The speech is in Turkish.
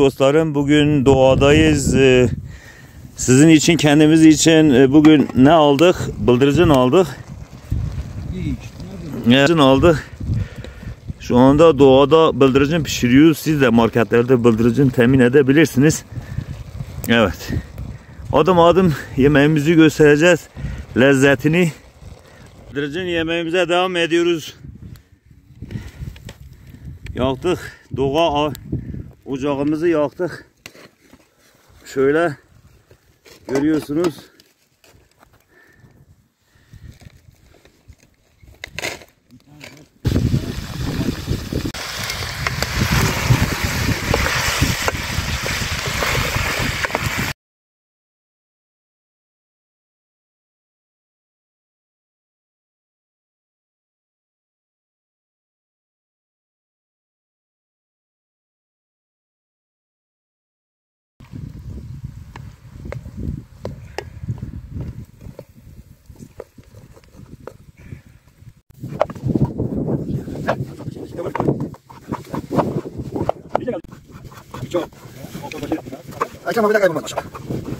dostlarım, bugün doğadayız. Sizin için, kendimiz için bugün ne aldık? Bıldırcın aldık. Bıldırcın aldık. Şu anda doğada bıldırcın pişiriyoruz. Siz de marketlerde bıldırcın temin edebilirsiniz. Evet. Adım adım yemeğimizi göstereceğiz. Lezzetini. Bıldırcın yemeğimize devam ediyoruz. Yaktık. Doğa ocağımızı yaktık. Şöyle görüyorsunuz. Akşam bir dakika yapalım.